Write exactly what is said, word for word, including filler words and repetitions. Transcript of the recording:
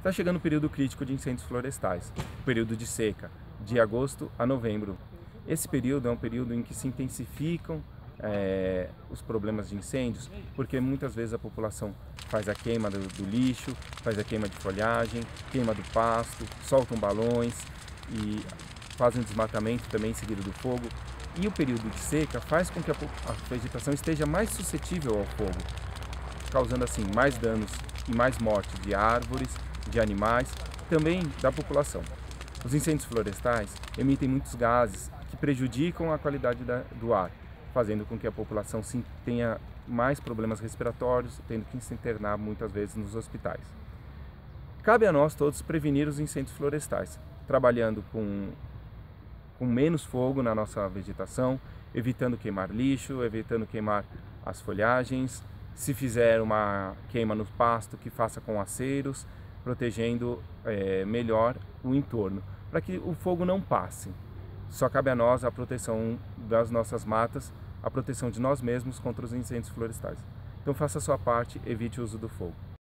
Está chegando o período crítico de incêndios florestais, o período de seca, de agosto a novembro. Esse período é um período em que se intensificam é, os problemas de incêndios, porque muitas vezes a população faz a queima do, do lixo, faz a queima de folhagem, queima do pasto, soltam balões e fazem desmatamento também em seguida do fogo. E o período de seca faz com que a, a vegetação esteja mais suscetível ao fogo, causando assim mais danos e mais mortes de árvores, de animais, também da população. Os incêndios florestais emitem muitos gases que prejudicam a qualidade da, do ar, fazendo com que a população sim, tenha mais problemas respiratórios, tendo que se internar muitas vezes nos hospitais. Cabe a nós todos prevenir os incêndios florestais, trabalhando com, com menos fogo na nossa vegetação, evitando queimar lixo, evitando queimar as folhagens. Se fizer uma queima no pasto, que faça com aceros, protegendo é, melhor o entorno, para que o fogo não passe. Só cabe a nós a proteção das nossas matas, a proteção de nós mesmos contra os incêndios florestais. Então faça a sua parte, evite o uso do fogo.